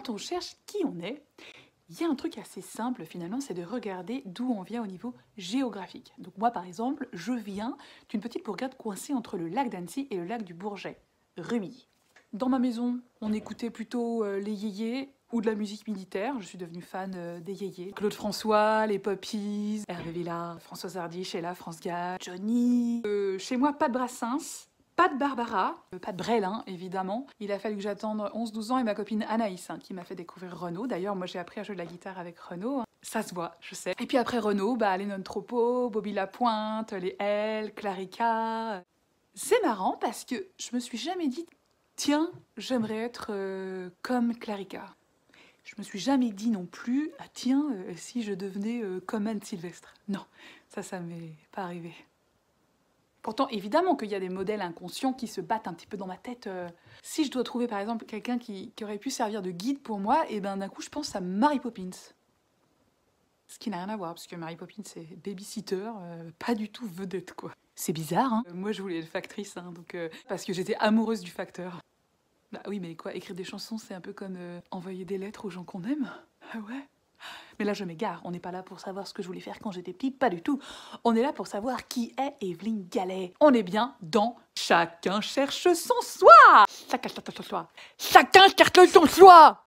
quand on cherche qui on est, il y a un truc assez simple finalement, c'est de regarder d'où on vient au niveau géographique. Donc moi par exemple, je viens d'une petite bourgade coincée entre le lac d'Annecy et le lac du Bourget, Rumilly. Dans ma maison, on écoutait plutôt les yéyés ou de la musique militaire. Je suis devenue fan des yéyés. Claude François, les Poppies, Hervé Villard, Françoise Hardy, Sheila, France Gall, Johnny. Chez moi, pas de Brassens. Pas de Barbara, pas de Brel, hein, évidemment. Il a fallu que j'attende 11-12 ans et ma copine Anaïs, hein, qui m'a fait découvrir Renaud. D'ailleurs, moi j'ai appris à jouer de la guitare avec Renaud. Hein. Ça se voit, je sais. Et puis après Renaud, Lennon Troppo, Bobby Lapointe, les L, Clarica. C'est marrant parce que je me suis jamais dit, tiens, j'aimerais être comme Clarica. Je me suis jamais dit non plus, ah tiens, si je devenais comme Anne Sylvestre. Non, ça m'est pas arrivé. Pourtant, évidemment qu'il y a des modèles inconscients qui se battent un petit peu dans ma tête. Si je dois trouver, par exemple, quelqu'un qui aurait pu servir de guide pour moi, et ben d'un coup, je pense à Mary Poppins. Ce qui n'a rien à voir, parce que Mary Poppins, c'est babysitter, pas du tout vedette, quoi. C'est bizarre, hein. Moi, je voulais être factrice, hein, donc, parce que j'étais amoureuse du facteur. Bah oui, mais quoi, écrire des chansons, c'est un peu comme envoyer des lettres aux gens qu'on aime. Ah ouais. Mais là, je m'égare. On n'est pas là pour savoir ce que je voulais faire quand j'étais petite, pas du tout. On est là pour savoir qui est Evelyne Gallet. On est bien dans Chacun cherche son soi. Chacun cherche son soi.